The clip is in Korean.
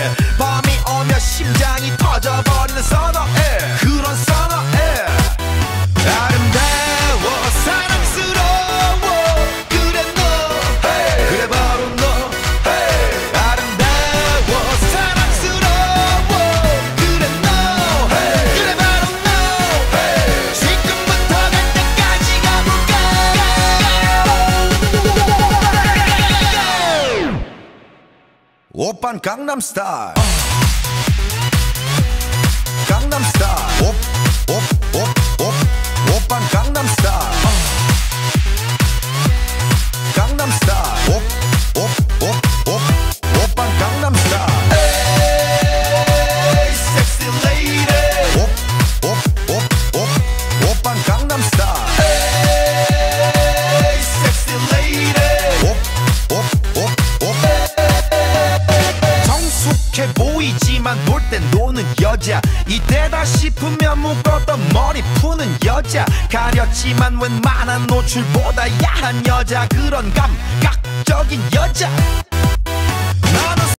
밤이 오면 심장이 터져버리는 선어해. 그런 선어해. 아름다워 사랑스러워 그래 너 hey. 그래 바로 너 hey. 아름다워 사랑스러워 그래 너 hey. 그래 바로 너 hey. 지금부터 갈 때까지 가볼까. 오빤 강남스타일 강남스타일 오빤 강남스타일 강남스타일 오빤 강남스타일 에이 섹시 레이디 오빤 강남스타일 에이 섹시 레이디 성숙해 보이지만 볼 땐 노는 여자. 이때다 싶으면 묶었던 머리 푸는 여자. 가렸지만 웬만한 노출보다 야한 여자. 그런 감각적인 여자.